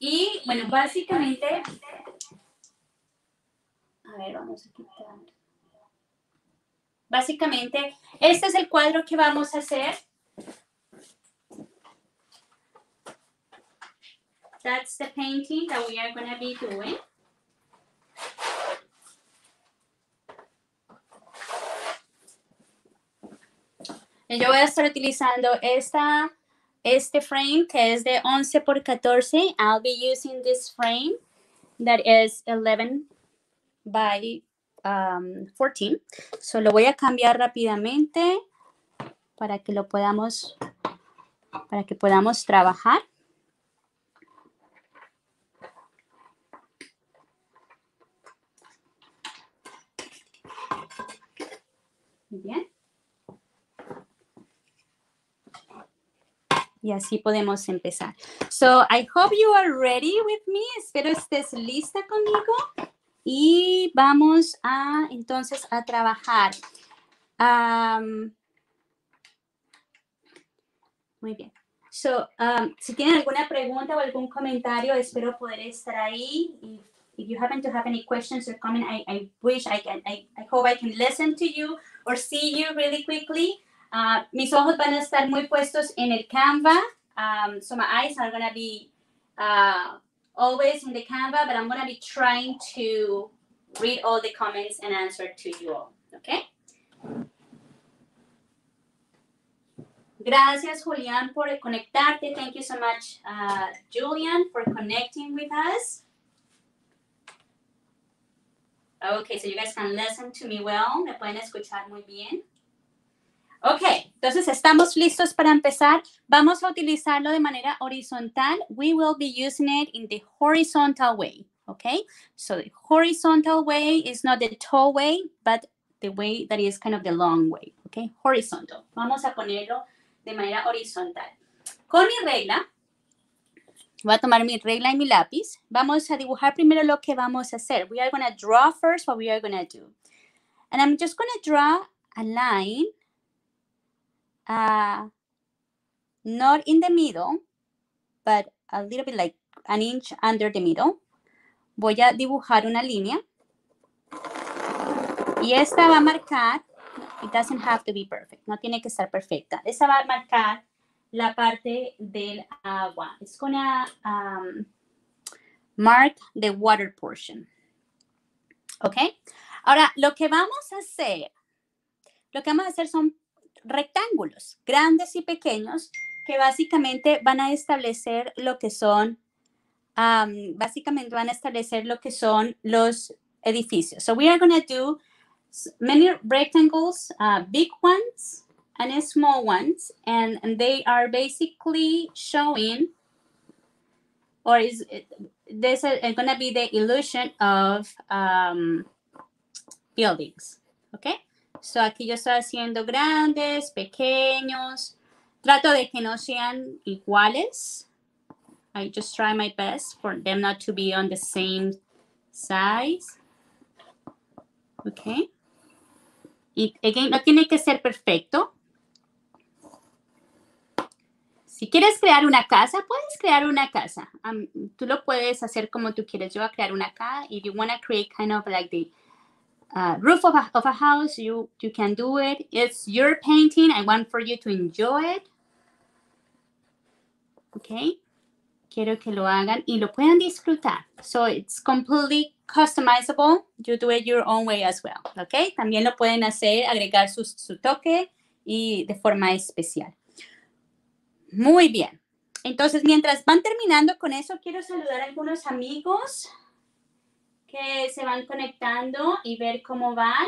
Y bueno, básicamente, a ver, vamos a quitar. Básicamente, este es el cuadro que vamos a hacer. That's the painting that we are going to be doing. Yo voy a estar utilizando este frame que es de 11 por 14. I'll be using this frame that is 11 by 14. So lo voy a cambiar rápidamente para que podamos trabajar. Muy bien. Y así podemos empezar. So, I hope you are ready with me. Espero estés lista conmigo. Y vamos entonces a trabajar. Muy bien. So, si tienen alguna pregunta o algún comentario, espero poder estar ahí. If you happen to have any questions or comment, I hope I can listen to you or see you really quickly. Mis ojos van a estar muy puestos en el Canva. So my eyes are going to be always in the Canva, but I'm going to be trying to read all the comments and answer to you all. Okay? Gracias, Julian, por conectarte. Thank you so much, Julian, for connecting with us. Okay, so you guys can listen to me well. Me pueden escuchar muy bien. Ok, entonces estamos listos para empezar. Vamos a utilizarlo de manera horizontal. We will be using it in the horizontal way. Okay, so the horizontal way is not the tall way, but the way that is kind of the long way. Okay, horizontal. Vamos a ponerlo de manera horizontal. Con mi regla, voy a tomar mi regla y mi lápiz. Vamos a dibujar primero lo que vamos a hacer. We are going to draw first what we are going to do. And I'm just going to draw a line, not in the middle, but a little bit like an inch under the middle. Voy a dibujar una línea. Y esta va a marcar, it doesn't have to be perfect, no tiene que estar perfecta. Esa va a marcar la parte del agua. It's gonna mark the water portion. ¿Ok? Ahora, lo que vamos a hacer son rectángulos grandes y pequeños que básicamente van a establecer lo que son, los edificios. So we are going to do many rectangles, big ones and small ones, and they are basically showing, or there's going to be the illusion of buildings. Okay? So aquí yo estoy haciendo grandes, pequeños. Trato de que no sean iguales. I just try my best for them not to be on the same size. Okay. Y again, no tiene que ser perfecto. Si quieres crear una casa, puedes crear una casa. Tú lo puedes hacer como tú quieres. Yo voy a crear una casa. If you want to create kind of like the roof of a house, you can do it. It's your painting. I want for you to enjoy it. Okay. Quiero que lo hagan y lo puedan disfrutar. So it's completely customizable. You do it your own way as well. Okay. También lo pueden hacer, agregar su toque y de forma especial. Muy bien. Entonces, mientras van terminando con eso, quiero saludar a algunos amigos que se van conectando y ver cómo van.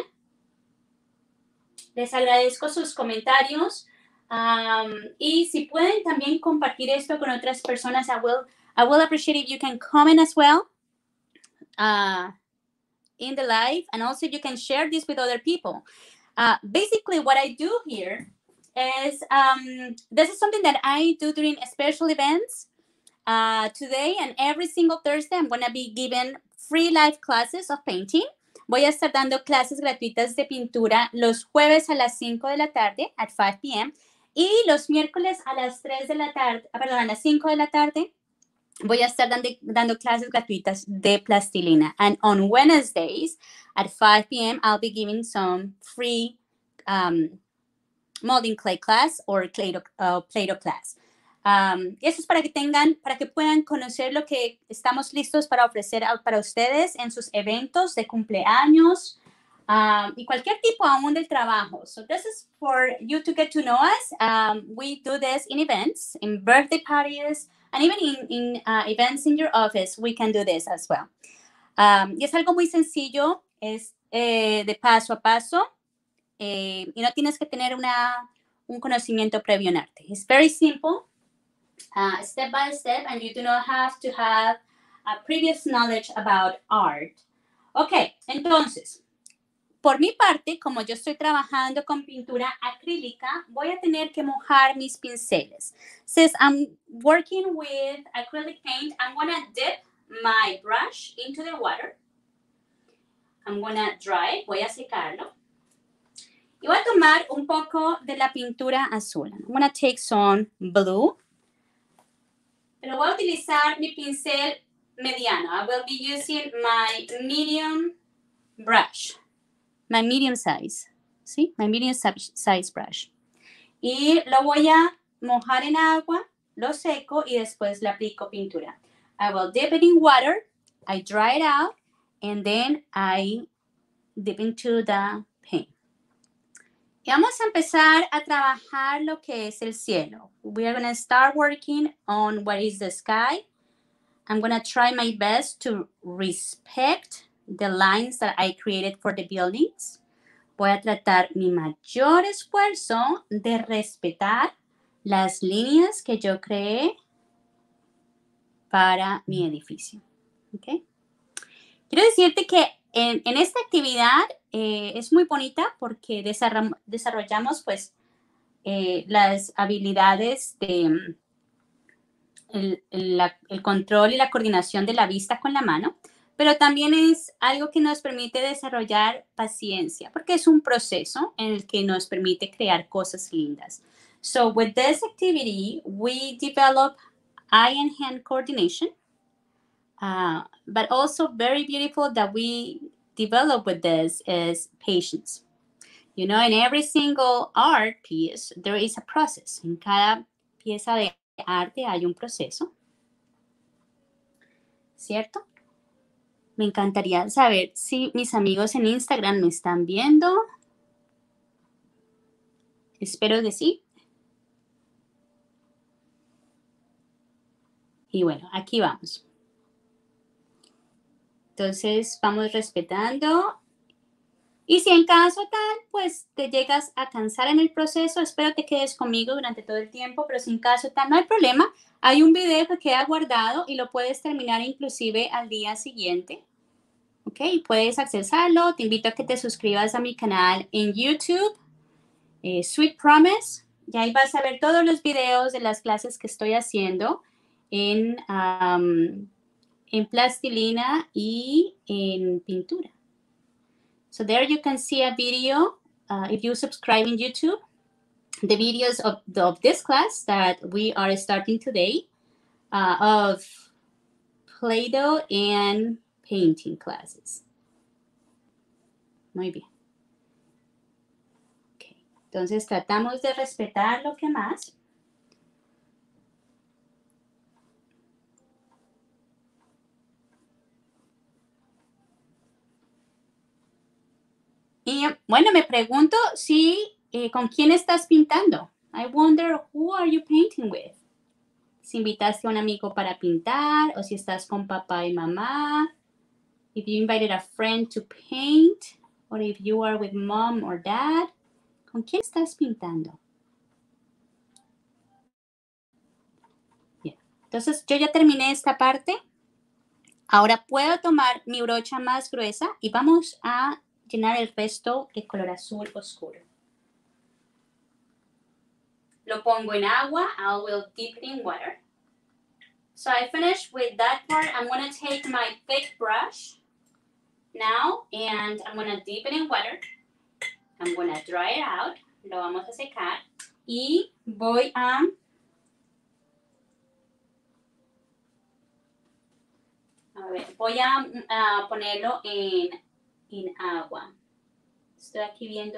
Les agradezco sus comentarios. Y si pueden también compartir esto con otras personas, I will appreciate if you can comment as well in the live. And also you can share this with other people. Basically, what I do here is, this is something that I do during special events. Today and every single Thursday, I'm going to be giving free live classes of painting. Voy a estar dando clases gratuitas de pintura los jueves a las 5 de la tarde, at 5 p.m., y los miércoles a las 3 de la tarde, perdón, a las 5 de la tarde, voy a estar dando clases gratuitas de plastilina. And on Wednesdays at 5 p.m., I'll be giving some free molding clay class or Play-Doh class. Y eso es para que puedan conocer lo que estamos listos para ofrecer para ustedes en sus eventos de cumpleaños y cualquier tipo aún del trabajo. So this is for you to get to know us. We do this in events, in birthday parties, and even in events in your office, we can do this as well. Y es algo muy sencillo, es de paso a paso. Y no tienes que tener un conocimiento previo en arte. It's very simple, step by step, and you do not have to have a previous knowledge about art. Ok, entonces, por mi parte, como yo estoy trabajando con pintura acrílica, voy a tener que mojar mis pinceles. Since I'm working with acrylic paint, I'm going to dip my brush into the water. I'm going to dry it, voy a secarlo. Y voy a tomar un poco de la pintura azul. I'm going to take some blue. Pero voy a utilizar mi pincel mediano. I will be using my medium brush. My medium size. ¿Sí? My medium size brush. Y lo voy a mojar en agua, lo seco y después le aplico pintura. I will dip it in water. I dry it out. And then I dip into the paint. Y vamos a empezar a trabajar lo que es el cielo. We are going to start working on what is the sky. I'm going to try my best to respect the lines that I created for the buildings. Voy a tratar mi mayor esfuerzo de respetar las líneas que yo creé para mi edificio. ¿Okay? Quiero decirte que en esta actividad es muy bonita porque desarrollamos pues las habilidades de el control y la coordinación de la vista con la mano, pero también es algo que nos permite desarrollar paciencia porque es un proceso en el que nos permite crear cosas lindas. So with this activity, we develop eye and hand coordination. But also very beautiful that we develop with this is patience. You know, in every single art piece, there is a process. En cada pieza de arte hay un proceso. ¿Cierto? Me encantaría saber si mis amigos en Instagram me están viendo. Espero que sí. Y bueno, aquí vamos. Entonces, vamos respetando. Y si en caso tal, pues te llegas a cansar en el proceso, espero te quedes conmigo durante todo el tiempo, pero si en caso tal, no hay problema. Hay un video que queda guardado y lo puedes terminar inclusive al día siguiente. ¿Ok? Puedes accesarlo. Te invito a que te suscribas a mi canal en YouTube, Sweet Promise. Y ahí vas a ver todos los videos de las clases que estoy haciendo en plastilina y en pintura. So there you can see a video, if you subscribe in YouTube, the videos of this class that we are starting today of Play-Doh and painting classes. Muy bien. Okay. Entonces tratamos de respetar lo que más. Y bueno, me pregunto si con quién estás pintando. I wonder who are you painting with. Si invitaste a un amigo para pintar o si estás con papá y mamá. If you invited a friend to paint or if you are with mom or dad. ¿Con quién estás pintando? Bien. Entonces yo ya terminé esta parte. Ahora puedo tomar mi brocha más gruesa y vamos a llenar el resto de color azul oscuro. Lo pongo en agua. I will dip it in water. So I finished with that part. I'm going to take my thick brush now and I'm going to dip it in water. I'm going to dry it out. Lo vamos a secar. Y voy a A ver, voy a ponerlo en agua. Estoy aquí viendo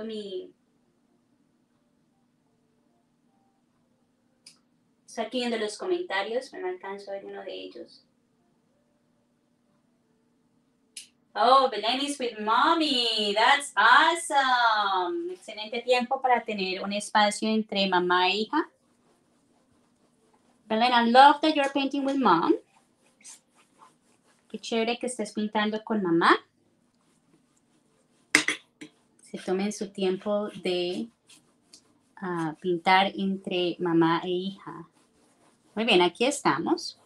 Estoy aquí viendo los comentarios, pero no alcanzo a ver uno de ellos. Oh, Belén is with mommy. That's awesome. Excelente tiempo para tener un espacio entre mamá e hija. Belén, I love that you're painting with mom. Qué chévere que estés pintando con mamá. Se tomen su tiempo de pintar entre mamá e hija. Muy bien, aquí estamos.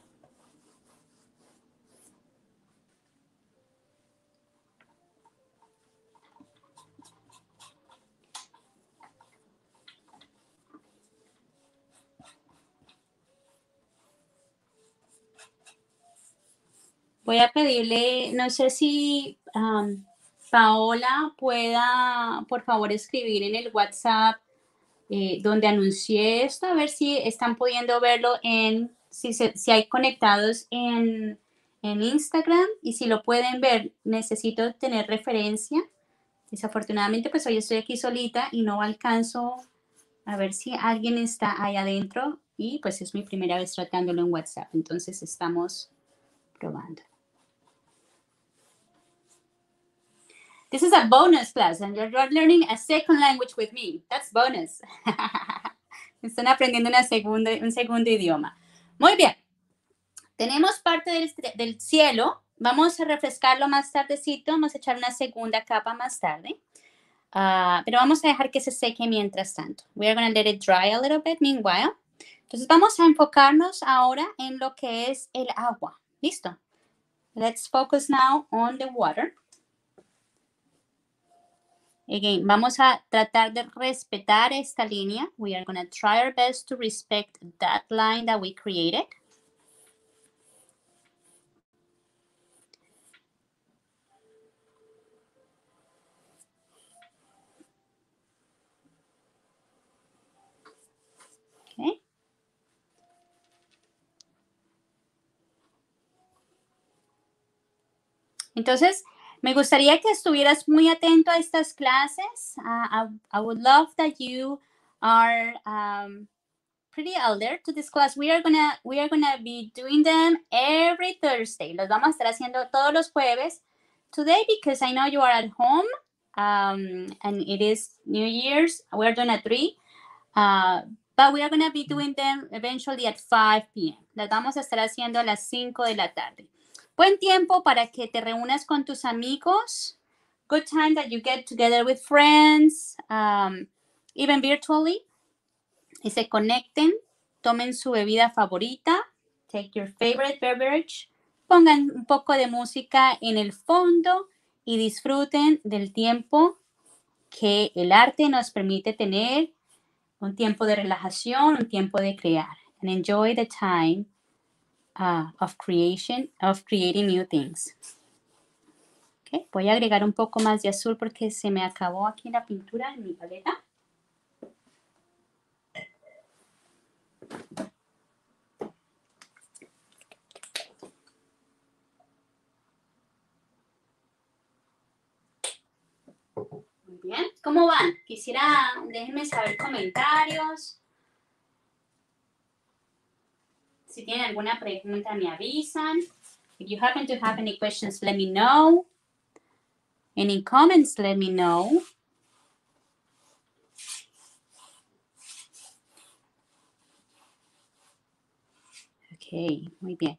Voy a pedirle, no sé si Paola pueda, por favor, escribir en el WhatsApp donde anuncié esto, a ver si están pudiendo verlo si hay conectados en Instagram y si lo pueden ver, necesito tener referencia. Desafortunadamente, pues hoy estoy aquí solita y no alcanzo a ver si alguien está ahí adentro y pues es mi primera vez tratándolo en WhatsApp, entonces estamos probando. This is a bonus class and you're learning a second language with me. That's bonus. Están aprendiendo un segundo idioma. Muy bien. Tenemos parte del cielo. Vamos a refrescarlo más tardecito. Vamos a echar una segunda capa más tarde. Pero vamos a dejar que se seque mientras tanto. We are going to let it dry a little bit meanwhile. Entonces vamos a enfocarnos ahora en lo que es el agua. ¿Listo? Let's focus now on the water. Again, vamos a tratar de respetar esta línea. We are going to try our best to respect that line that we created. Okay. Entonces, me gustaría que estuvieras muy atento a estas clases. I would love that you are pretty alert to this class. We are gonna be doing them every Thursday. Los vamos a estar haciendo todos los jueves. Today, because I know you are at home, and it is New Year's. We're doing at 3. But we are gonna be doing them eventually at 5 p.m. Las vamos a estar haciendo a las 5 de la tarde. Buen tiempo para que te reúnas con tus amigos. Good time that you get together with friends, even virtually. Y se conecten, tomen su bebida favorita, take your favorite beverage, pongan un poco de música en el fondo y disfruten del tiempo que el arte nos permite tener, un tiempo de relajación, un tiempo de crear. And enjoy the time of creating new things. Okay. Voy a agregar un poco más de azul porque se me acabó aquí la pintura en mi paleta. Muy bien. ¿Cómo van? Déjenme saber comentarios. Si tienen alguna pregunta, me avisan. If you happen to have any questions, let me know. Any comments, let me know. Ok, muy bien.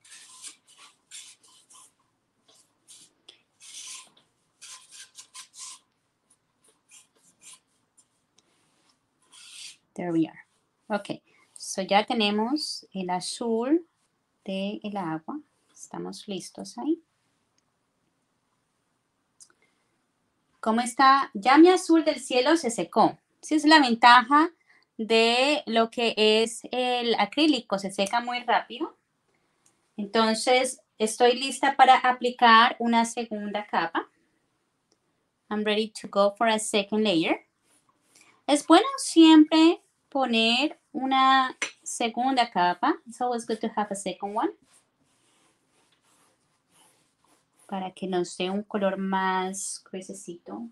There we are. Ok, so ya tenemos el azul del agua. Estamos listos ahí. ¿Cómo está? Ya mi azul del cielo se secó. Esa es la ventaja de lo que es el acrílico. Se seca muy rápido. Entonces, estoy lista para aplicar una segunda capa. I'm ready to go for a second layer. Es bueno siempre poner una segunda capa. It's always good to have a second one. para que nos dé un color más gruesecito.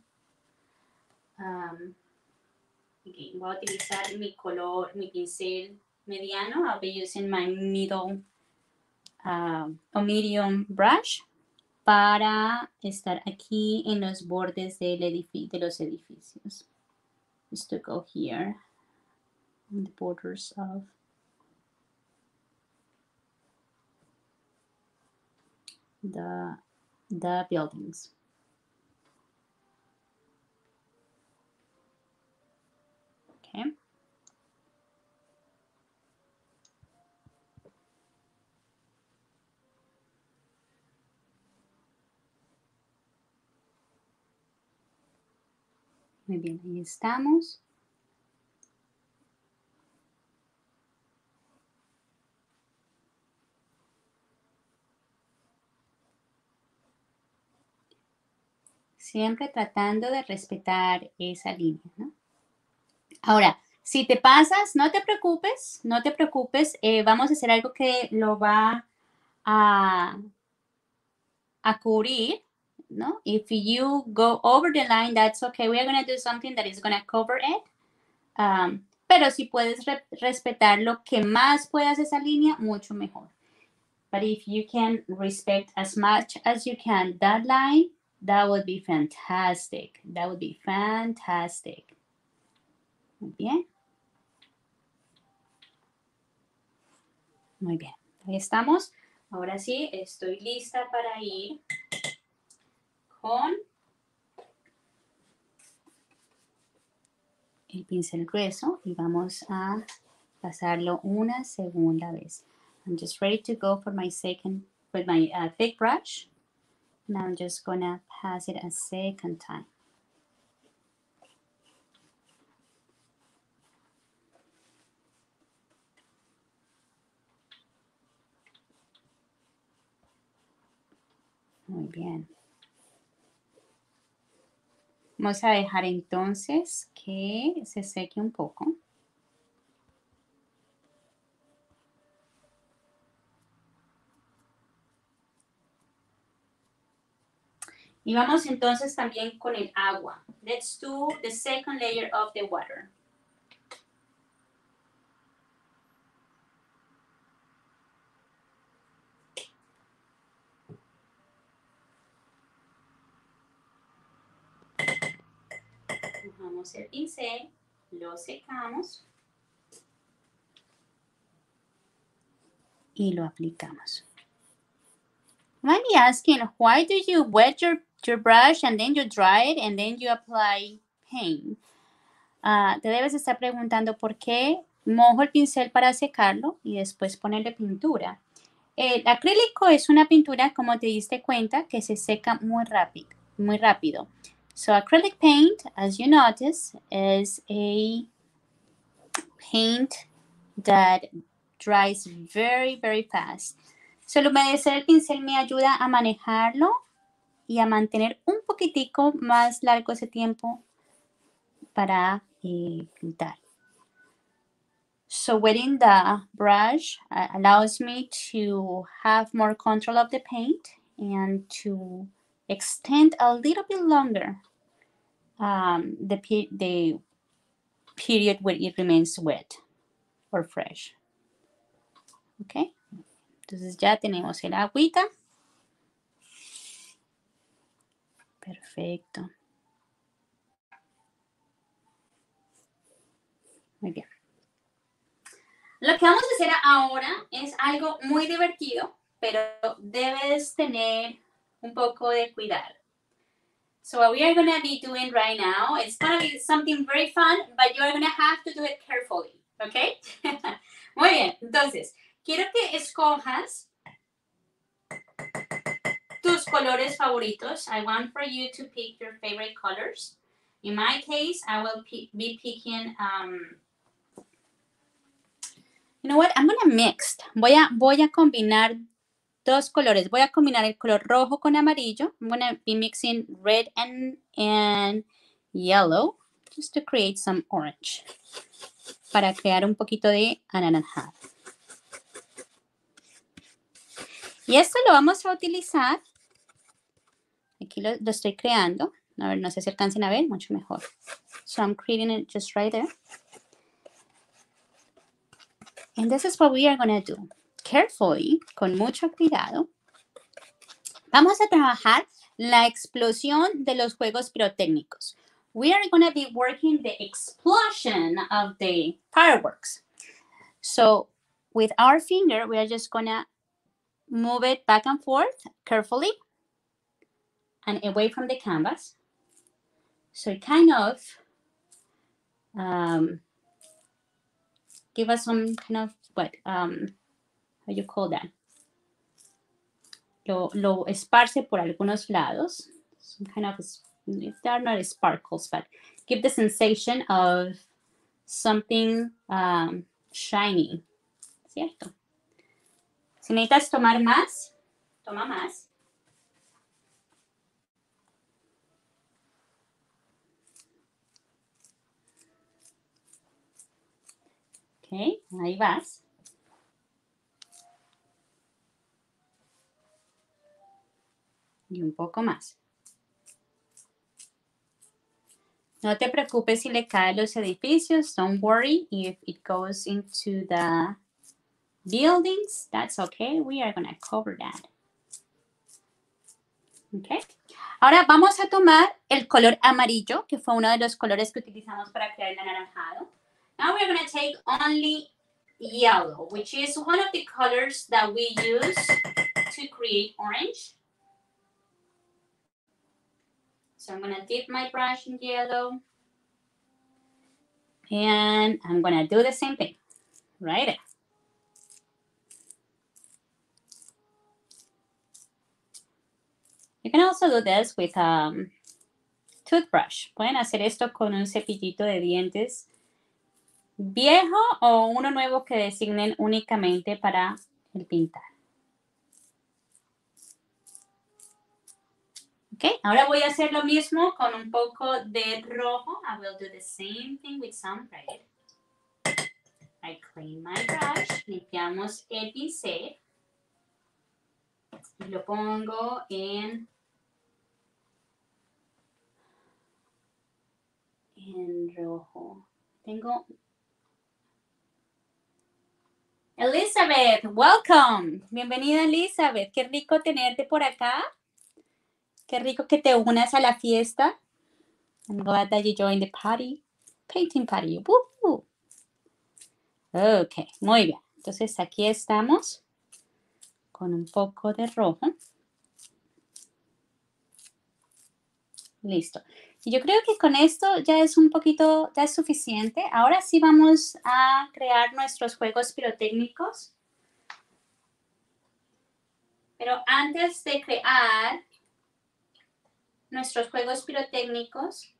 Okay, voy a utilizar mi color, mi pincel mediano. I'll be using my middle o medium brush para estar aquí en los bordes de los edificios. Just to go here on the borders of the buildings. Okay. Muy bien, ahí estamos. Siempre tratando de respetar esa línea, ¿no? Ahora, si te pasas, no te preocupes, no te preocupes. Vamos a hacer algo que lo va a cubrir, ¿no? If you go over the line, that's okay. We are going to do something that is going to cover it. Pero si puedes respetar lo que más puedas esa línea, mucho mejor. But if you can respect as much as you can that line, that would be fantastic. That would be fantastic. Muy bien. Muy bien. Ahí estamos. Ahora sí, estoy lista para ir con el pincel grueso y vamos a pasarlo una segunda vez. I'm just ready to go for my second, with my thick brush. Now I'm just gonna pass it a second time. Muy bien. Vamos a dejar entonces que se seque un poco. Y vamos entonces también con el agua. Let's do the second layer of the water. Mojamos el pincel, lo secamos y lo aplicamos. Might be asking, why do you wet your brush and then you dry it and then you apply paint? Te debes estar preguntando por qué mojo el pincel para secarlo y después ponerle pintura. El acrílico es una pintura, como te diste cuenta, que se seca muy rápido. So acrylic paint, as you notice, is a paint that dries very, very fast. Solo humedecer el pincel me ayuda a manejarlo y a mantener un poquitico más largo ese tiempo para pintar. So wetting the brush allows me to have more control of the paint and to extend a little bit longer the period where it remains wet or fresh. Okay, entonces ya tenemos el agüita. Perfecto. Muy bien. Lo que vamos a hacer ahora es algo muy divertido, pero debes tener un poco de cuidado. So what we are going to be doing right now, it's going to be something very fun, but you are going to have to do it carefully, ¿ok? Muy bien, entonces, quiero que escojas tus colores favoritos. I want for you to pick your favorite colors. In my case, I will be picking, you know what, I'm going to mix. Voy a combinar dos colores. Voy a combinar el color rojo con amarillo. I'm going to be mixing red and yellow just to create some orange. Para crear un poquito de anaranjado. Y esto lo vamos a utilizar Aquí lo estoy creando. A ver, no sé si alcancen a ver, mucho mejor. So I'm creating it just right there. And this is what we are going to do. Carefully, con mucho cuidado, vamos a trabajar la explosión de los juegos pirotécnicos. We are going to be working the explosion of the fireworks. So with our finger, we are just going to move it back and forth carefully and away from the canvas. So it kind of give us some kind of, how you call that? Lo esparce por algunos lados. Some kind of, they're not sparkles, but give the sensation of something shiny. ¿Cierto? Si necesitas tomar más, toma más. Ok, ahí vas. Y un poco más. No te preocupes si le caen los edificios. Don't worry if it goes into the buildings. That's okay. We are going to cover that. Okay. Ahora vamos a tomar el color amarillo, que fue uno de los colores que utilizamos para crear el anaranjado. Now we're going to take only yellow, which is one of the colors that we use to create orange. So I'm going to dip my brush in yellow. And I'm going to do the same thing, right? You can also do this with toothbrush. Pueden hacer esto con un cepillito de dientes viejo o uno nuevo que designen únicamente para el pintar. Ok, ahora voy a hacer lo mismo con un poco de rojo. I will do the same thing with some red. I clean my brush. Limpiamos el pincel. Y lo pongo en rojo. Tengo... Elizabeth, welcome. Bienvenida, Elizabeth. Qué rico tenerte por acá. Qué rico que te unas a la fiesta. I'm glad that you joined the party. Painting party. Woo-hoo. Ok, muy bien. Entonces aquí estamos con un poco de rojo. Listo. Y yo creo que con esto ya es un poquito, ya es suficiente. Ahora sí vamos a crear nuestros juegos pirotécnicos. Pero antes de crear nuestros juegos pirotécnicos,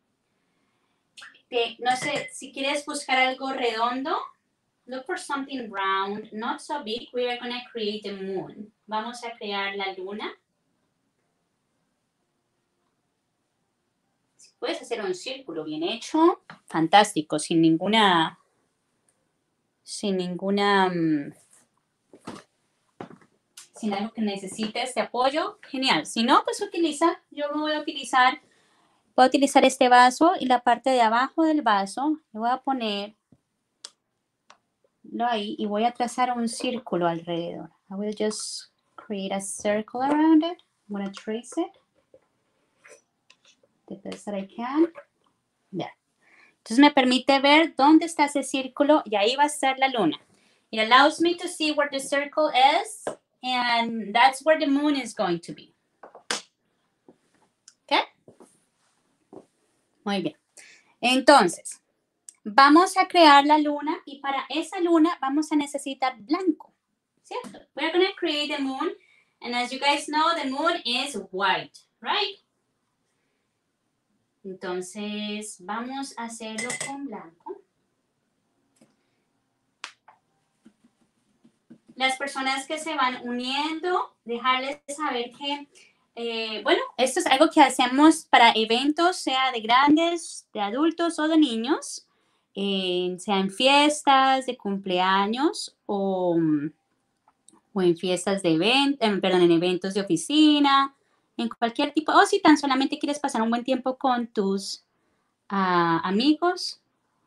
no sé, si quieres buscar algo redondo, look for something round, not so big. We are going to create the moon. Vamos a crear la luna. Si puedes hacer un círculo bien hecho, fantástico, sin algo que necesites de apoyo, genial. Si no, pues yo voy a utilizar este vaso y la parte de abajo del vaso, le voy a ponerlo ahí y voy a trazar un círculo alrededor. I will just create a circle around it. I'm going to trace it the best that I can. There. Entonces me permite ver dónde está ese círculo y ahí va a estar la luna. It allows me to see where the circle is and that's where the moon is going to be. ¿Ok? Muy bien. Entonces, vamos a crear la luna y para esa luna vamos a necesitar blanco, ¿cierto? We're going to create the moon and as you guys know, the moon is white, right? Entonces, vamos a hacerlo con blanco. Las personas que se van uniendo, dejarles saber que, bueno, esto es algo que hacemos para eventos, sea de grandes, de adultos o de niños, sea en fiestas de cumpleaños o en fiestas de en eventos de oficina, en cualquier tipo, o si tan solamente quieres pasar un buen tiempo con tus amigos,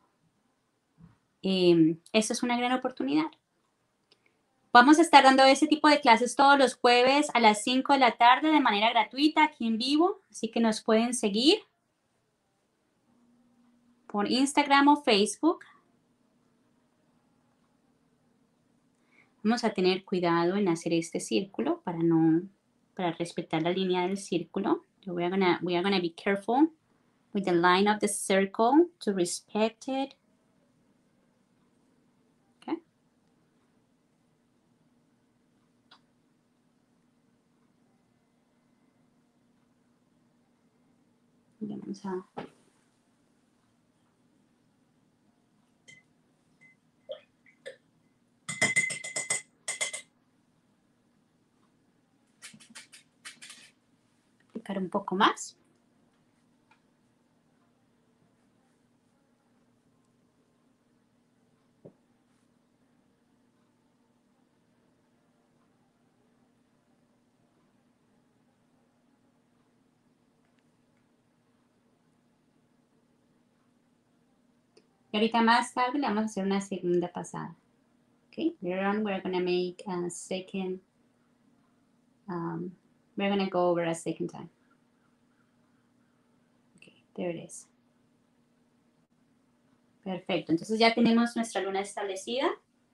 esa es una gran oportunidad. Vamos a estar dando ese tipo de clases todos los jueves a las 5 de la tarde de manera gratuita aquí en vivo, así que nos pueden seguir por Instagram o Facebook. Vamos a tener cuidado en hacer este círculo para respetar la línea del círculo. We are gonna be careful with the line of the circle to respect it. Okay. Vamos a aplicar un poco más. Y ahorita más tarde le vamos a hacer una segunda pasada. Okay, later on we're going to make a second, we're going to go over a second time. Okay, there it is. Perfecto, entonces ya tenemos nuestra luna establecida.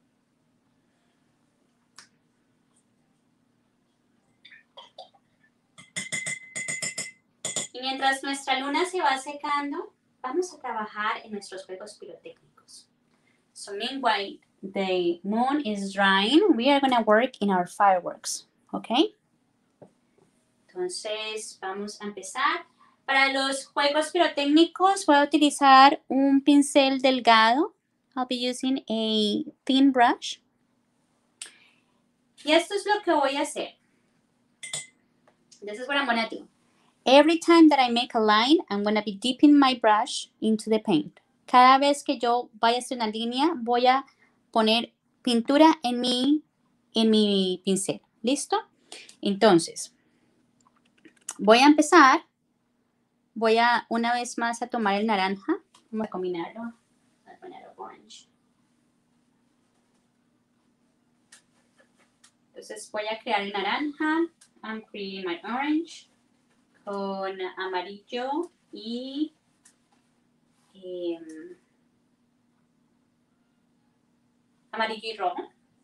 Y mientras nuestra luna se va secando, vamos a trabajar en nuestros juegos pirotécnicos. So meanwhile, the moon is drying, we are going to work in our fireworks, okay? Entonces, vamos a empezar. Para los juegos pirotécnicos voy a utilizar un pincel delgado. I'll be using a thin brush. Y esto es lo que voy a hacer. This is what I'm going to do. Every time that I make a line, I'm going to be dipping my brush into the paint. Cada vez que yo vaya a hacer una línea, voy a poner pintura en mi pincel. ¿Listo? Entonces, voy a empezar. Voy a una vez más a tomar el naranja. Vamos a combinarlo. Voy a poner orange. Entonces voy a crear el naranja. I'm creating my orange con amarillo y amarillo y rojo.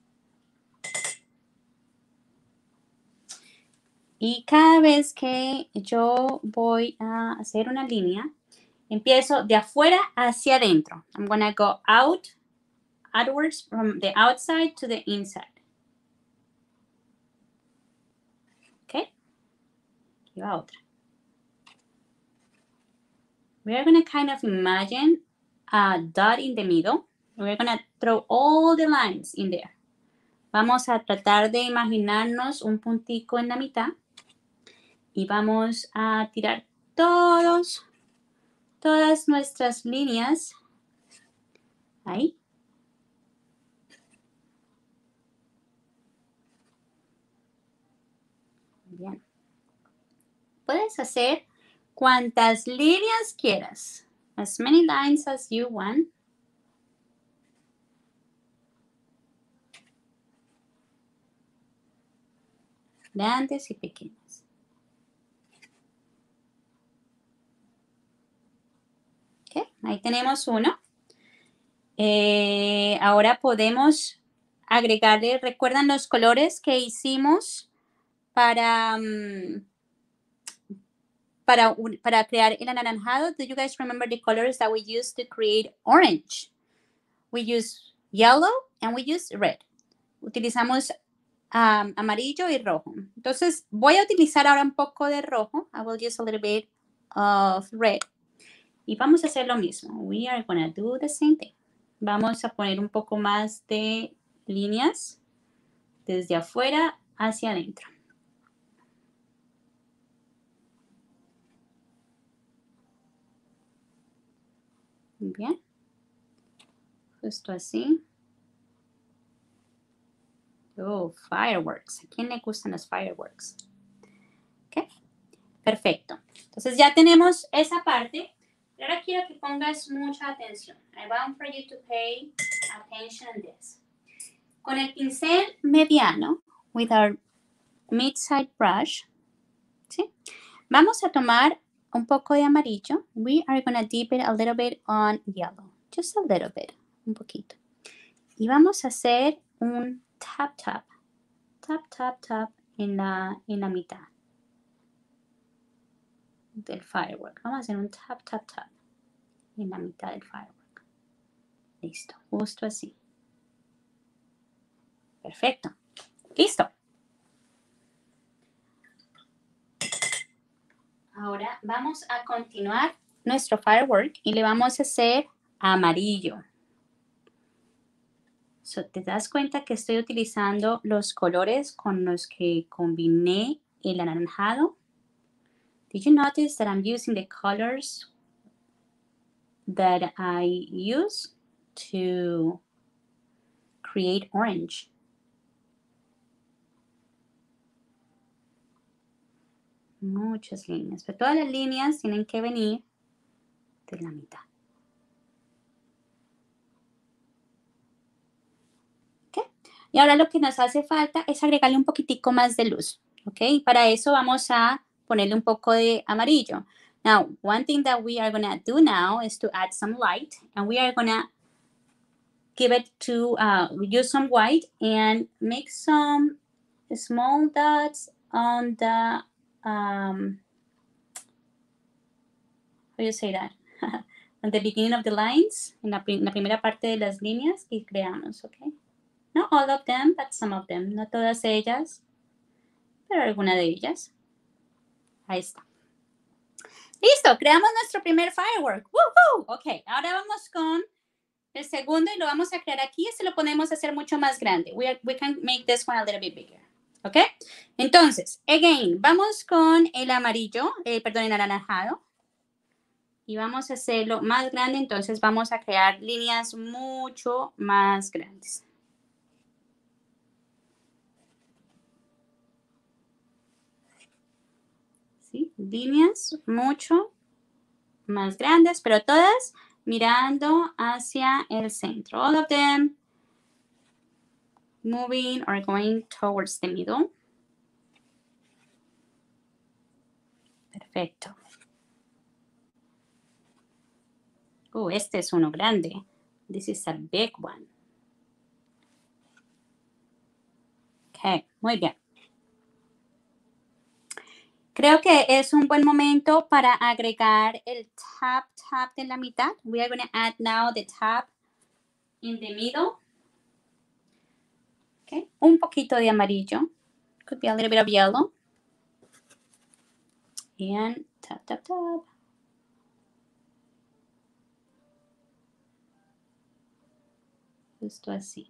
Y cada vez que yo voy a hacer una línea, empiezo de afuera hacia adentro. I'm going to go outwards from the outside to the inside. Okay? Aquí va otra. We are going to kind of imagine a dot in the middle. We're going to throw all the lines in there. Vamos a tratar de imaginarnos un puntico en la mitad. Y vamos a tirar todas nuestras líneas ahí. Bien. Puedes hacer cuantas líneas quieras. As many lines as you want. Grandes y pequeñas. Okay, ahí tenemos uno. Ahora podemos agregarle, ¿recuerdan los colores que hicimos para crear el anaranjado? Do you guys remember the colors that we used to create orange? We use yellow and we use red. Utilizamos amarillo y rojo. Entonces, voy a utilizar ahora un poco de rojo. I will use a little bit of red. Y vamos a hacer lo mismo. We are going to do the same thing. Vamos a poner un poco más de líneas desde afuera hacia adentro. Bien. Justo así. Oh, fireworks. ¿A quién le gustan los fireworks? Okay. Perfecto. Entonces ya tenemos esa parte. Ahora quiero que pongas mucha atención. I want for you to pay attention on this. Con el pincel mediano, with our mid-side brush, ¿sí? Vamos a tomar un poco de amarillo. We are going to dip it a little bit on yellow. Just a little bit, un poquito. Y vamos a hacer un tap, tap, tap, tap, tap en la mitad del firework. Vamos a hacer un tap, tap, tap en la mitad del firework. Listo, justo así. Perfecto. Listo. Ahora vamos a continuar nuestro firework y le vamos a hacer amarillo. So, ¿te das cuenta que estoy utilizando los colores con los que combiné el anaranjado? Did you notice that I'm using the colors that I use to create orange? Muchas líneas, pero todas las líneas tienen que venir de la mitad. ¿Ok? Y ahora lo que nos hace falta es agregarle un poquitico más de luz. ¿Ok? Para eso vamos a ponerle un poco de amarillo. Now, one thing that we are going to do now is to add some light, and we are going to give it to, use some white and make some small dots on the, how do you say that? At the beginning of the lines, en la primera parte de las líneas que creamos, ¿ok? Not all of them, but some of them. No todas ellas, pero alguna de ellas. Ahí está. Listo, creamos nuestro primer firework. ¡Woohoo! Ok, ahora vamos con el segundo y lo vamos a crear aquí. Este lo podemos hacer mucho más grande. We can make this one a little bit bigger. ¿Ok? Entonces, again, vamos con el amarillo, perdón, el anaranjado. Y vamos a hacerlo más grande, entonces vamos a crear líneas mucho más grandes. ¿Sí? Líneas mucho más grandes, pero todas mirando hacia el centro. All of them moving or going towards the middle. Perfecto. Este es uno grande. This is a big one. Ok, muy bien. Creo que es un buen momento para agregar el tap, tap de la mitad. We are going to add now the tap in the middle. Okay. Un poquito de amarillo. Could be a little bit of yellow. And tap, tap, tap. Justo así.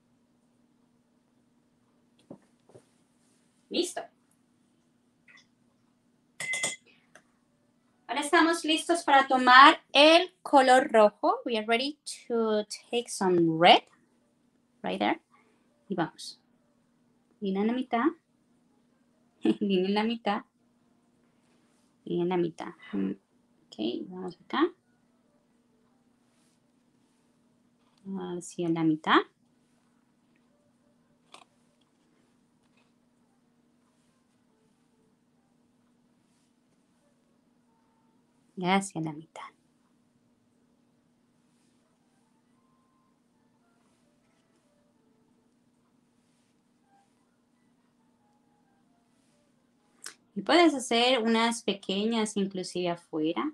Listo. Ahora estamos listos para tomar el color rojo. We are ready to take some red. Right there. Y vamos. Línea en la mitad. Línea en la mitad. Línea en la mitad. Ok, vamos acá. Hacia la mitad. Y hacia la mitad. Y puedes hacer unas pequeñas inclusive afuera.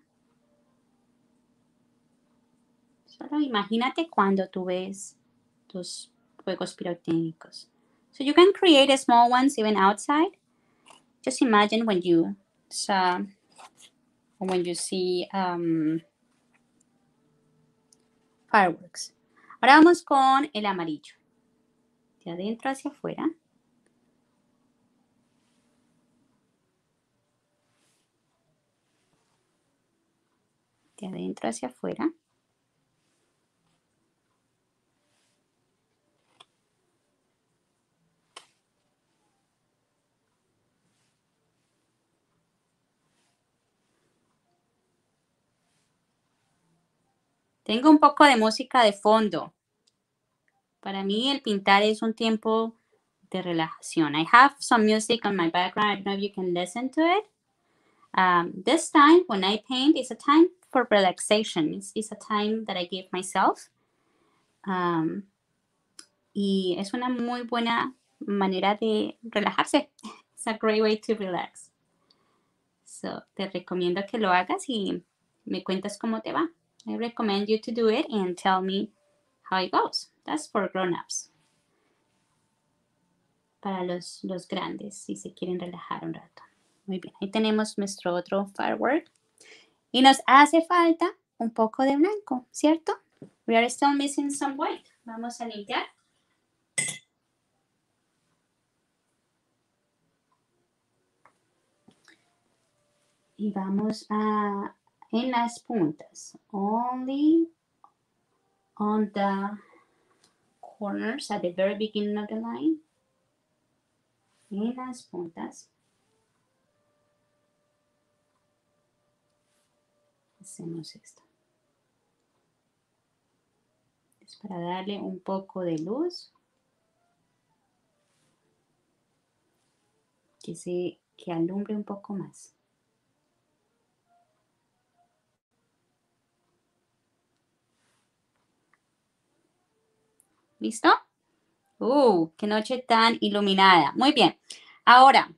Solo imagínate cuando tú ves tus fuegos pirotécnicos. So you can create small ones even outside. Just imagine when you saw, or when you see fireworks. Ahora vamos con el amarillo. De adentro hacia afuera. De adentro hacia afuera. Tengo un poco de música de fondo. Para mí el pintar es un tiempo de relajación. I have some music on my background. I don't know if you can listen to it. This time when I paint is a time for relaxation. It's a time that I give myself. Y es una muy buena manera de relajarse. It's a great way to relax. So, te recomiendo que lo hagas y me cuentas cómo te va. I recommend you to do it and tell me how it goes. That's for grown-ups. Para los grandes, si se quieren relajar un rato. Muy bien, ahí tenemos nuestro otro firework. Y nos hace falta un poco de blanco, ¿cierto? We are still missing some white. Vamos a limpiar. Y vamos a, en las puntas, only on the corners at the very beginning of the line. En las puntas. Hacemos esto. Es para darle un poco de luz. Que alumbre un poco más. ¿Listo? ¡Qué noche tan iluminada! Muy bien. Ahora,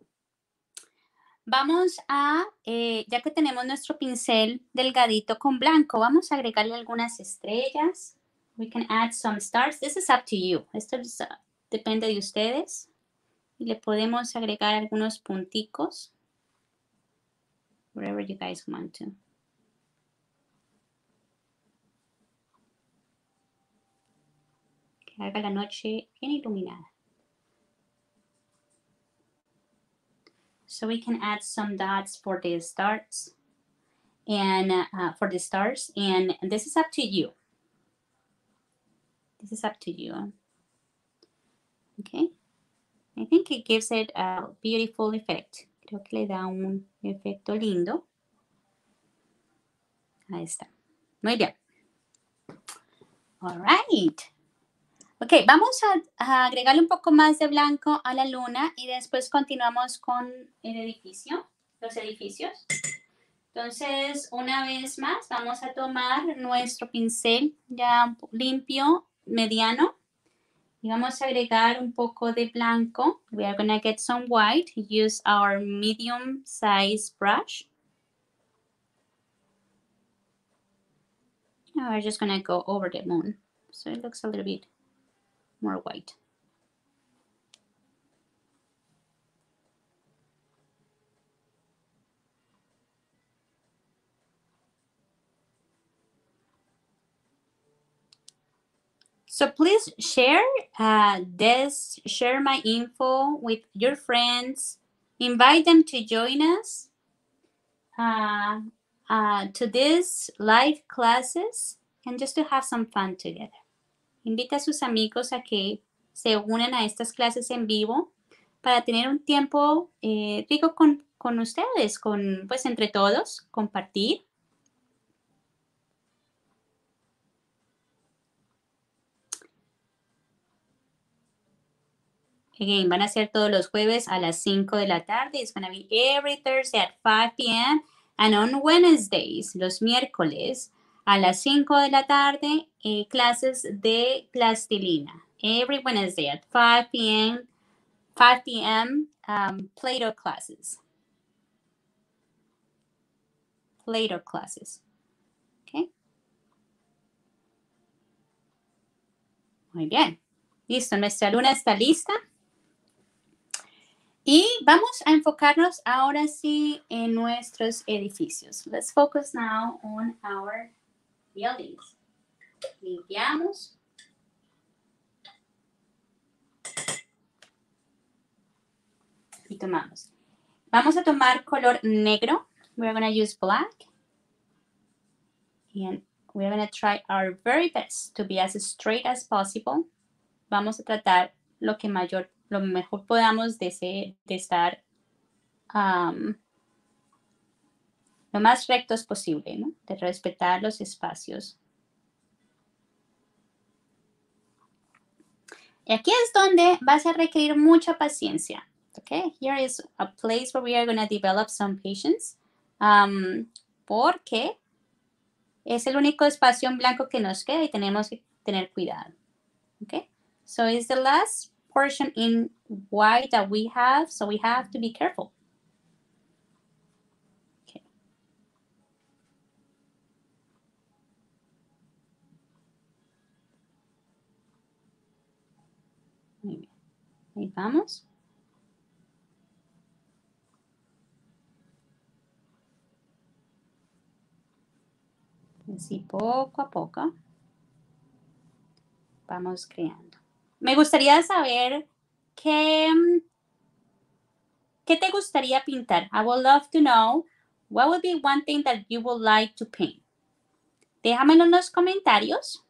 vamos a, ya que tenemos nuestro pincel delgadito con blanco, vamos a agregarle algunas estrellas. We can add some stars. This is up to you. Esto depende de ustedes. Y le podemos agregar algunos punticos. Wherever you guys want to. Que haga la noche bien iluminada. So we can add some dots for the stars. And for the stars. And this is up to you. This is up to you. Okay. I think it gives it a beautiful effect. Creo que le da un efecto lindo. Ahí está. Muy bien. All right. Ok, vamos a agregarle un poco más de blanco a la luna y después continuamos con el edificio, los edificios. Entonces, una vez más, vamos a tomar nuestro pincel ya limpio, mediano, y vamos a agregar un poco de blanco. We are going to get some white. Use our medium size brush. Now we're just going to go over the moon. So it looks a little bit more white. So please share share my info with your friends. Invite them to join us to these live classes and just to have some fun together. Invita a sus amigos a que se unan a estas clases en vivo para tener un tiempo rico con ustedes, pues entre todos, compartir. Again, van a ser todos los jueves a las 5 de la tarde. It's going to be every Thursday at 5 p.m. And on Wednesdays, los miércoles, a las 5 de la tarde, clases de plastilina. Every Wednesday at 5 p.m. Play-Doh classes. Play-Doh classes. Okay. Muy bien. Listo, nuestra luna está lista. Y vamos a enfocarnos ahora sí en nuestros edificios. Let's focus now on our buildings. Limpiamos. Y tomamos. Vamos a tomar color negro. We're going to use black. And we're going to try our very best to be as straight as possible. Vamos a tratar lo mejor podamos de estar lo más rectos posible, ¿no? De respetar los espacios Y aquí es donde vas a requerir mucha paciencia. Okay, here is a place where we are going to develop some patience. Porque es el único espacio en blanco que nos queda y tenemos que tener cuidado. Okay, so it's the last portion in white that we have, so we have to be careful. Okay. Muy bien. Ahí vamos. Así poco a poco vamos creando. Me gustaría saber qué te gustaría pintar. I would love to know what would be one thing that you would like to paint. Déjamelo en los comentarios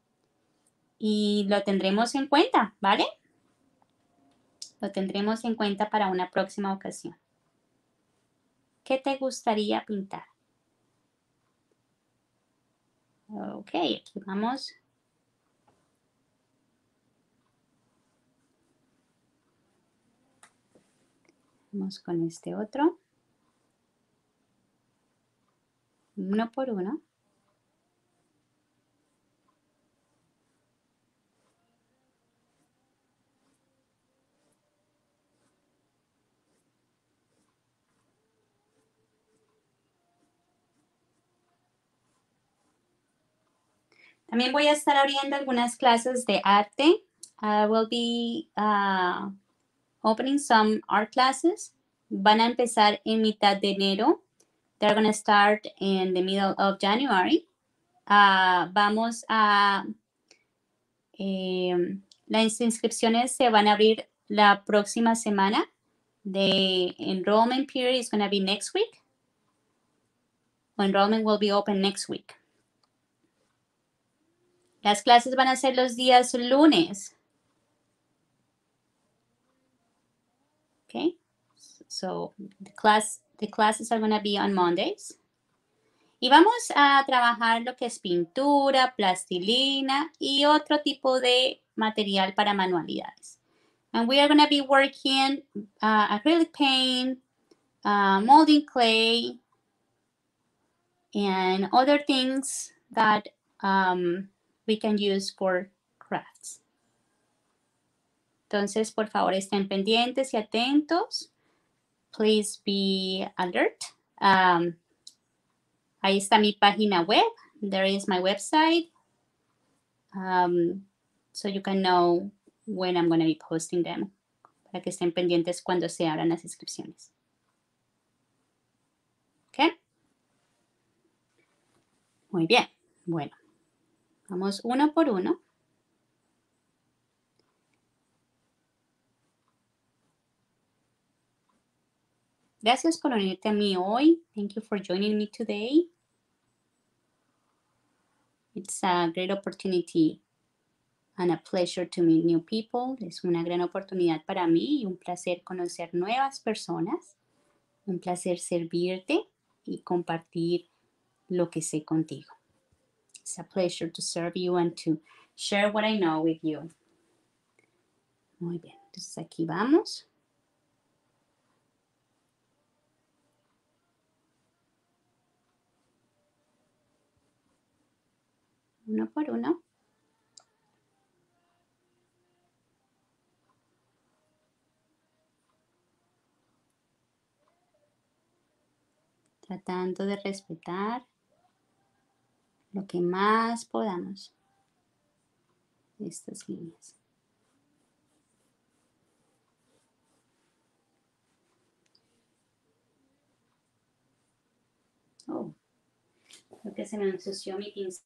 y lo tendremos en cuenta, ¿vale? Lo tendremos en cuenta para una próxima ocasión. ¿Qué te gustaría pintar? Ok, aquí vamos. Vamos con este otro. Uno por uno. También voy a estar abriendo algunas clases de arte. I will be opening some art classes. Van a empezar en mitad de enero. They're going to start in the middle of January. Vamos a... las inscripciones se van a abrir la próxima semana. The enrollment period is going to be next week. Enrollment will be open next week. Las clases van a ser los días lunes. Okay, so the classes are going to be on Mondays. Y vamos a trabajar lo que es pintura, plastilina y otro tipo de material para manualidades. And we are going to be working acrylic paint, molding clay, and other things that we can use for crafts. Entonces, por favor, estén pendientes y atentos. Please be alert. Ahí está mi página web. There is my website. So you can know when I'm going to be posting them. Para que estén pendientes cuando se abran las inscripciones. ¿Ok? Muy bien. Bueno, vamos uno por uno. Gracias por unirte a mí hoy. Thank you for joining me today. It's a great opportunity and a pleasure to meet new people. Es una gran oportunidad para mí y un placer conocer nuevas personas. Un placer servirte y compartir lo que sé contigo. It's a pleasure to serve you and to share what I know with you. Muy bien, entonces aquí vamos. Uno por uno. Tratando de respetar lo que más podamos de estas líneas. Oh, creo que se me ensució mi pincel.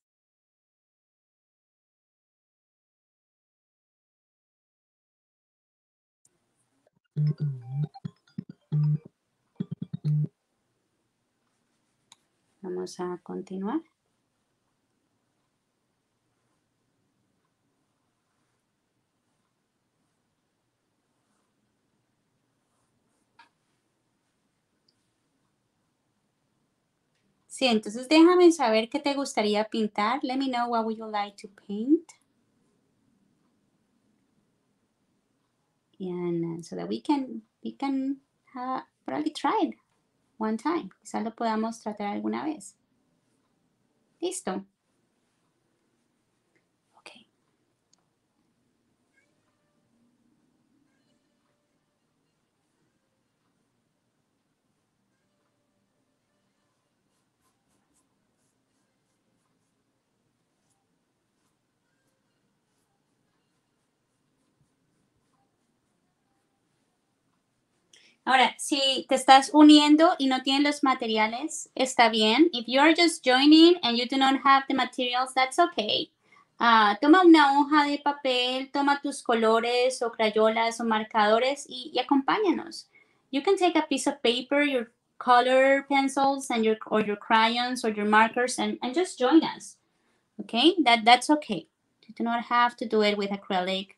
Vamos a continuar. Sí, entonces déjame saber qué te gustaría pintar. Let me know what would you like to paint. and so that we can probably try it one time. Quizás lo podamos tratar alguna vez. Listo. Okay. Ahora, si te estás uniendo y no tienes los materiales, está bien. If you're just joining and you do not have the materials, that's okay. Toma una hoja de papel, toma tus colores o crayolas o marcadores y acompáñanos. You can take a piece of paper, your color pencils and your crayons or your markers and just join us. Okay, that's okay. You do not have to do it with acrylic.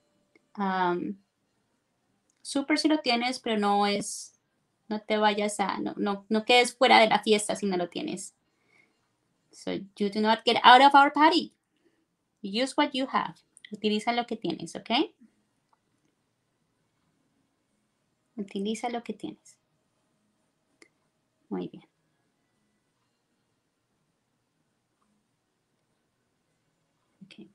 Súper si lo tienes, pero no te vayas no quedes fuera de la fiesta si no lo tienes. So you do not get out of our party. Use what you have. Utiliza lo que tienes, ¿ok? Utiliza lo que tienes. Muy bien. Okay.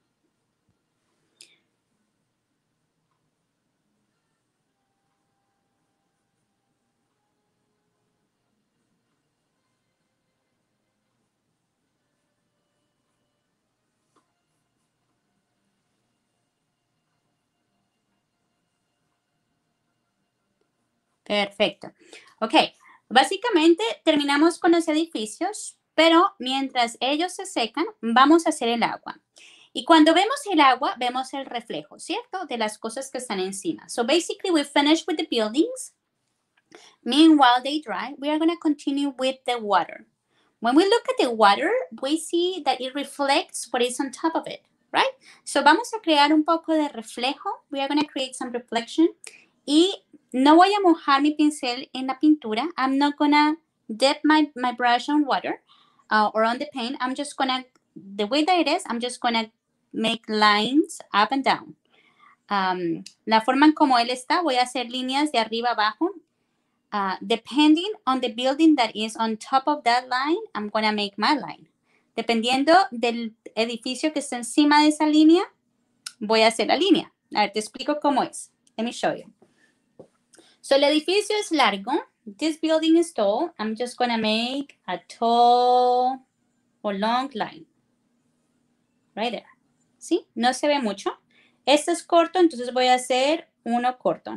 Perfecto. Ok, básicamente terminamos con los edificios, pero mientras ellos se secan, vamos a hacer el agua. Y cuando vemos el agua, vemos el reflejo, ¿cierto? De las cosas que están encima. So basically, we finished with the buildings. Meanwhile they dry, we are going to continue with the water. When we look at the water, we see that it reflects what is on top of it, right? So vamos a crear un poco de reflejo. We are going to create some reflection. Y no voy a mojar mi pincel en la pintura. I'm not going to dip my brush on water or on the paint. I'm just going to, the way that it is, I'm just going to make lines up and down. La forma en como él está, voy a hacer líneas de arriba abajo. Depending on the building that is on top of that line, I'm going to make my line. Dependiendo del edificio que está encima de esa línea, voy a hacer la línea. A ver, te explico cómo es. Let me show you. So, el edificio es largo. This building is tall. I'm just going to make a tall or long line. Right there. ¿Sí? No se ve mucho. Este es corto, entonces voy a hacer uno corto.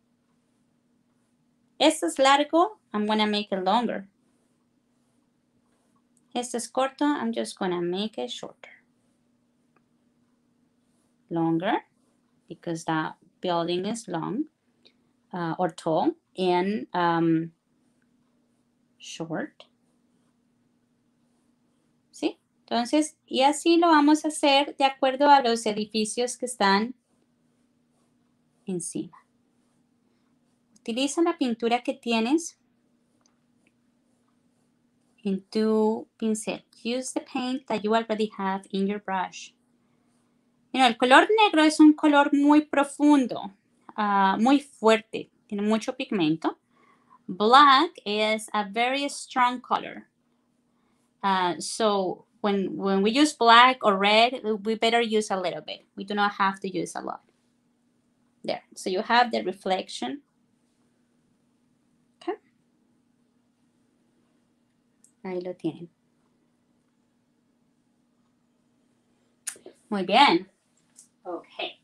Este es largo. I'm going to make it longer. Este es corto. I'm just going to make it shorter. Longer, because the building is long or tall, and short. ¿Sí? Entonces, y así lo vamos a hacer de acuerdo a los edificios que están encima. Utiliza la pintura que tienes en tu pincel. Use the paint that you already have in your brush. El color negro es un color muy profundo, muy fuerte, tiene mucho pigmento. Black is a very strong color. So when we use black or red, we better use a little bit. We do not have to use a lot. There. So you have the reflection. Okay. Ahí lo tienen. Muy bien. Okay.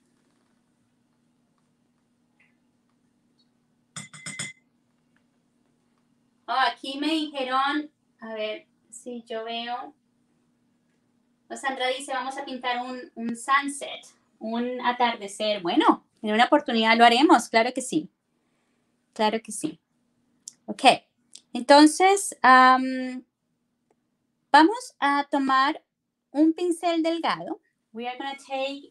Aquí me dijeron, a ver si yo veo. Sandra dice, vamos a pintar un sunset, un atardecer. Bueno, en una oportunidad lo haremos, claro que sí. Claro que sí. Ok, entonces vamos a tomar un pincel delgado. We are going to take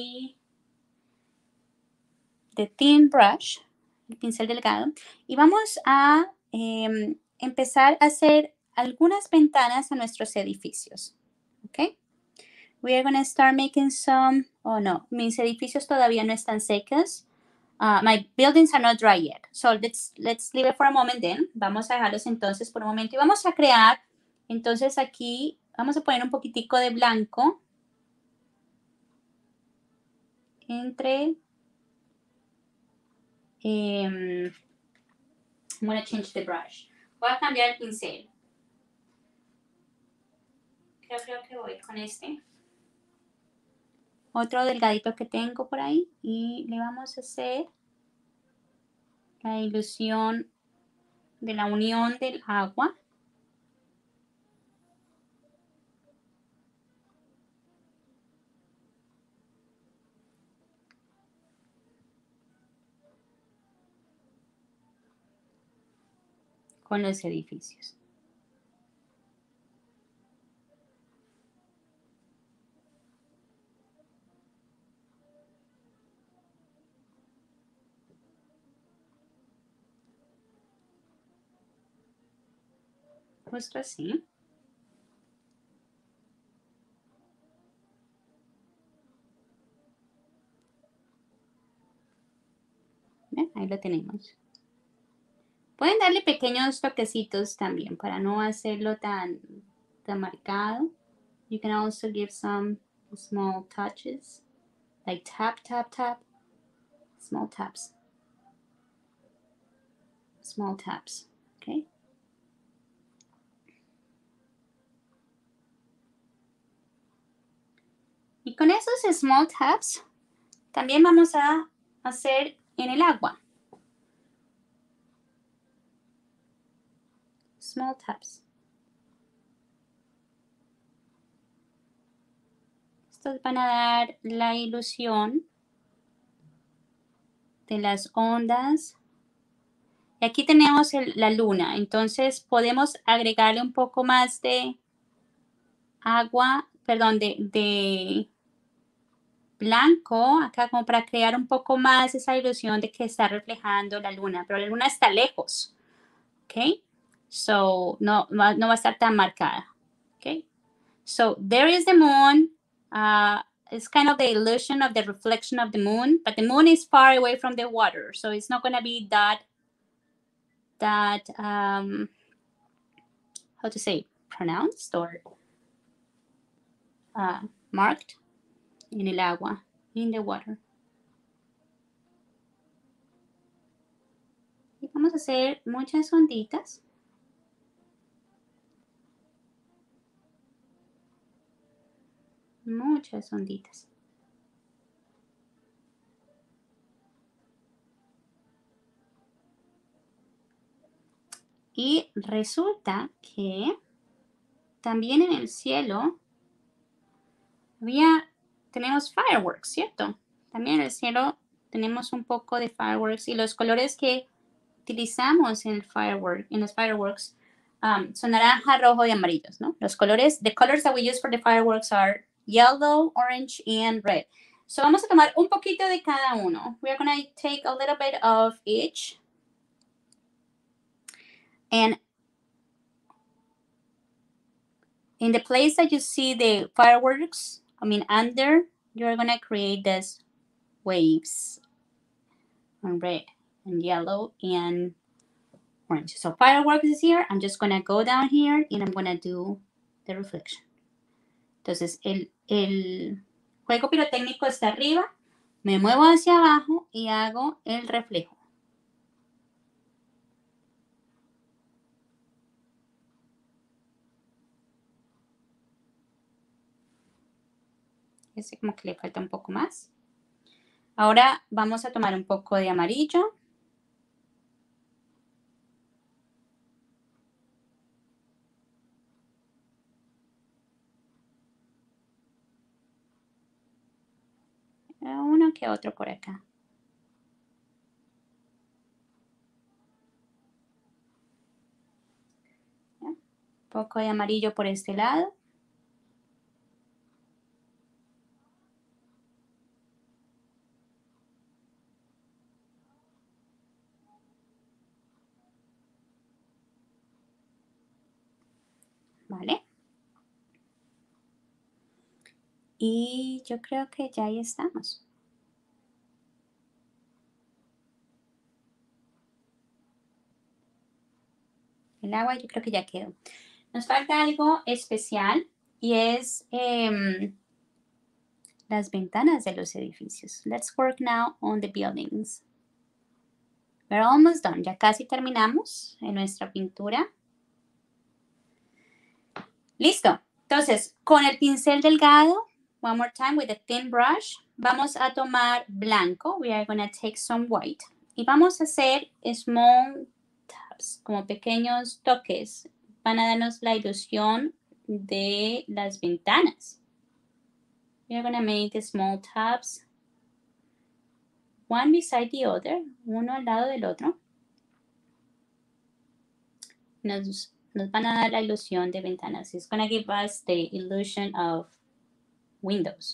the thin brush, el pincel delgado, y vamos a empezar a hacer algunas ventanas a nuestros edificios. Ok. We are going to start making some, oh no, mis edificios todavía no están secos. my buildings are not dry yet. So let's leave it for a moment then. Vamos a dejarlos entonces por un momento y vamos a crear, entonces aquí vamos a poner un poquitico de blanco entre, I'm going to change the brush. Voy a cambiar el pincel. Creo que voy con este. Otro delgadito que tengo por ahí y le vamos a hacer la ilusión de la unión del agua. Con los edificios. Justo así. ¿Ven? Ahí lo tenemos. Pueden darle pequeños toquecitos también para no hacerlo tan marcado. You can also give some small touches, like tap, tap, tap, small taps. Small taps, okay? Y con esos small taps, también vamos a hacer en el agua. Small taps. Estos van a dar la ilusión de las ondas. Y aquí tenemos la luna, entonces podemos agregarle un poco más de agua, perdón, de blanco acá como para crear un poco más esa ilusión de que está reflejando la luna, pero la luna está lejos, ¿ok? So no va a estar tan marcada, ¿ok? So there is the moon. It's kind of the illusion of the reflection of the moon, but the moon is far away from the water, so it's not going to be that how to say, pronounced or marked en el agua, in the water. Y vamos a hacer muchas onditas. Muchas onditas. Y resulta que también en el cielo tenemos fireworks, ¿cierto? También en el cielo tenemos un poco de fireworks y los colores que utilizamos en los fireworks son naranja, rojo y amarillos, ¿no? The colors that we use for the fireworks are yellow, orange, and red. So vamos a tomar un poquito de cada uno. We are going to take a little bit of each. And in the place that you see the fireworks, under, you're going to create these waves on red and yellow and orange. So fireworks is here. I'm just going to go down here and I'm going to do the reflection. Entonces, el juego pirotécnico está arriba, me muevo hacia abajo y hago el reflejo. Ese como que le falta un poco más. Ahora vamos a tomar un poco de amarillo. Uno que otro por acá. Un poco de amarillo por este lado. ¿Vale? Y yo creo que ya ahí estamos. el agua yo creo que ya quedó. Nos falta algo especial y es las ventanas de los edificios. Let's work now on the buildings. We're almost done. Ya casi terminamos en nuestra pintura. Listo. Entonces, con el pincel delgado, one more time with a thin brush, vamos a tomar blanco. We are going to take some white. Y vamos a hacer small tabs, como pequeños toques. Van a darnos la ilusión de las ventanas. We are going to make small tabs, one beside the other, uno al lado del otro. Nos van a dar la ilusión de ventanas. It's going to give us the illusion of windows.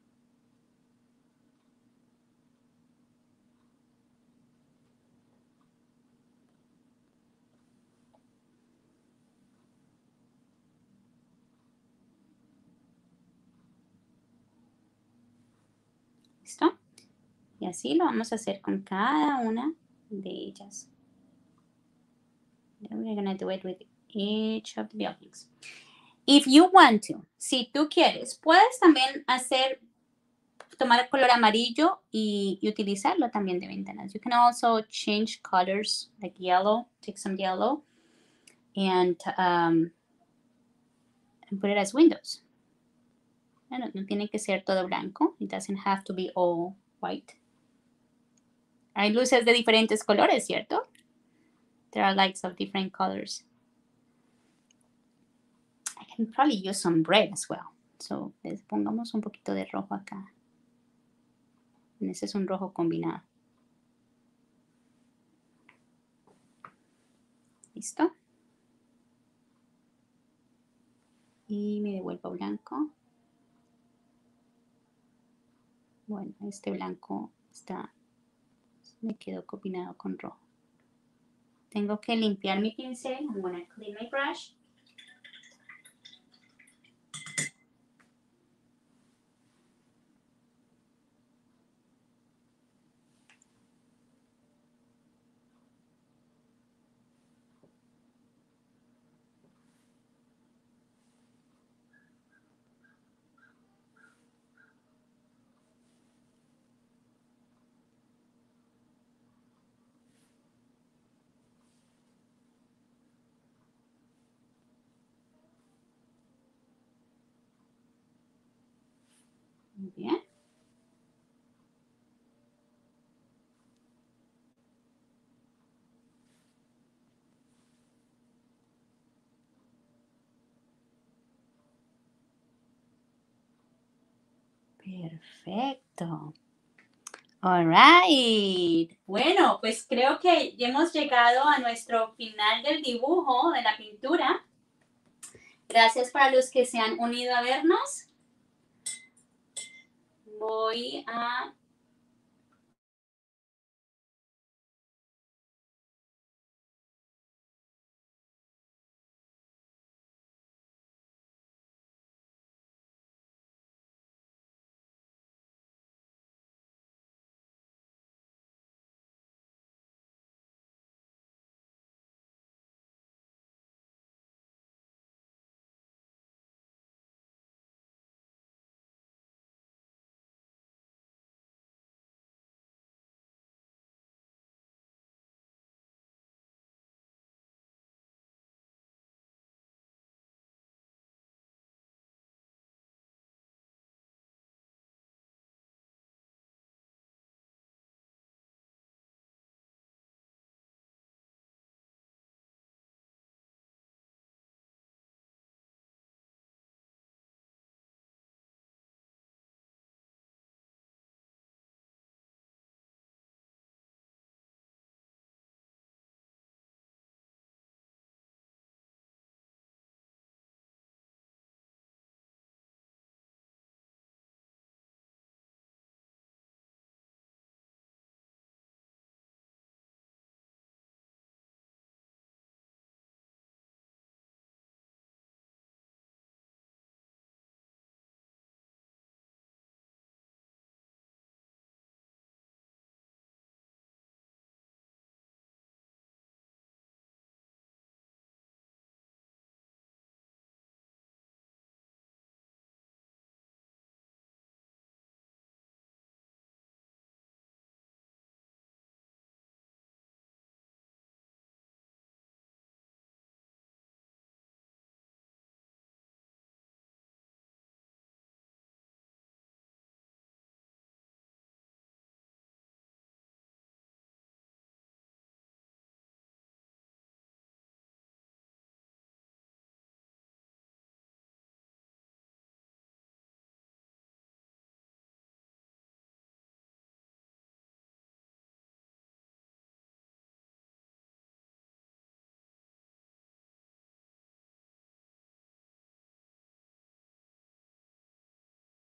¿Listo? Y así lo vamos a hacer con cada una de ellas. Then we're going to do it with each of the buildings. If you want to, si tú quieres, puedes también tomar el color amarillo y utilizarlo también de ventanas. You can also change colors like yellow, take some yellow and put it as windows. Bueno, no tiene que ser todo blanco. It doesn't have to be all white. Hay luces de diferentes colores, ¿cierto? There are lights of different colors. I can probably use some red as well. So, les pongamos un poquito de rojo acá. Ese es un rojo combinado. ¿Listo? Y me devuelvo blanco. Bueno, este blanco me quedó combinado con rojo. Tengo que limpiar mi pincel. I'm going to clean my brush. Muy bien. Perfecto. All right. Bueno, pues creo que ya hemos llegado a nuestro final del dibujo, de la pintura. Gracias para los que se han unido a vernos. Voy a